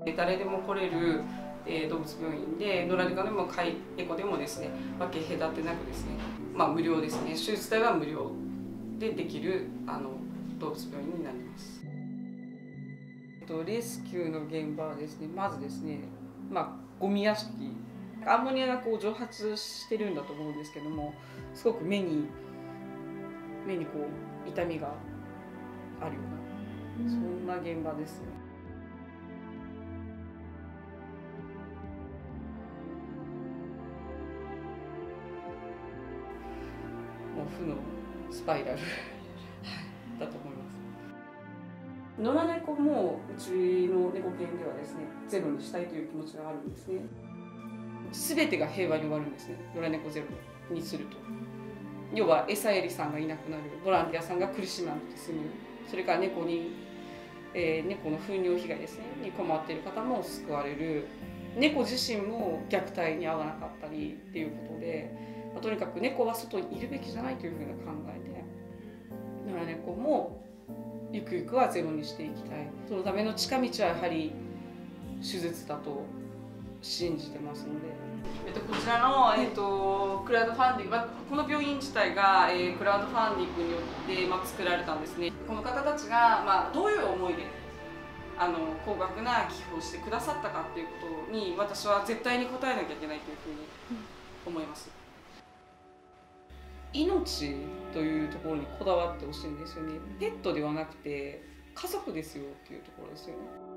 誰でも来れる動物病院で、野良猫でも飼い猫でもですね、分け隔てなくですね、無料ですね、手術代は無料でできる動物病院になります。レスキューの現場はですね、まずですね、ゴミ屋敷、アンモニアがこう蒸発してるんだと思うんですけども、すごく目にこう痛みがあるような、そんな現場ですね。もう負のスパイラルだと思います。野良猫もうちの猫犬ではですね、ゼロにしたいという気持ちがあるんですね。全てが平和に終わるんですね、野良猫ゼロにすると。要は餌やりさんがいなくなる、ボランティアさんが苦しまなくて済む、それから猫の糞尿被害ですねに困っている方も救われる、猫自身も虐待に遭わなかったりっていうことで、とにかく猫は外にいるべきじゃないというふうな考えで、野良猫もゆくゆくはゼロにしていきたい。そのための近道はやはり手術だと信じてますので。こちらの、クラウドファンディング、この病院自体が、クラウドファンディングによって、作られたんですね。この方たちが、どういう思いで高額な寄付をしてくださったかっていうことに、私は絶対に応えなきゃいけないというふうに思います。命というところにこだわってほしいんですよね。ペットではなくて家族ですよっていうところですよね。